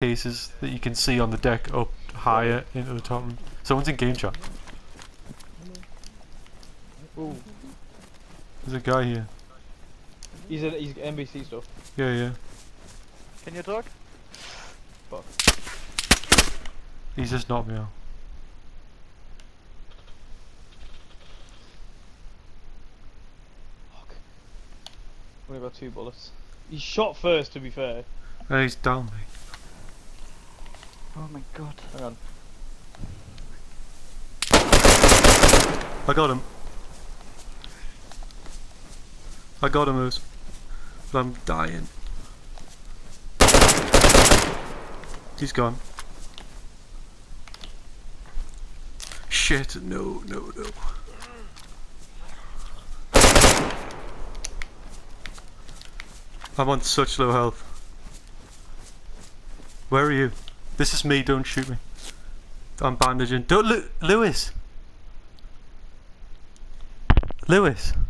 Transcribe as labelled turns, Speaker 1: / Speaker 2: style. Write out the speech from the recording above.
Speaker 1: staircases that you can see on the deck up higher into the top room. Someone's in game chat.
Speaker 2: Ooh.
Speaker 1: There's a guy here.
Speaker 2: He's NBC stuff.
Speaker 1: Yeah, yeah.
Speaker 3: Can you talk?
Speaker 2: Fuck.
Speaker 1: He's just knocked me out.
Speaker 2: Fuck. Only got 2 bullets. He shot first, to be fair.
Speaker 1: Oh, he's down me.
Speaker 3: Oh my god.
Speaker 2: Hang on.
Speaker 1: I got him. I got him, Oz. But I'm dying. He's gone. Shit, no, no, no. I'm on such low health. Where are you? This is me, don't shoot me. I'm bandaging. Don't Lewis! Lewis!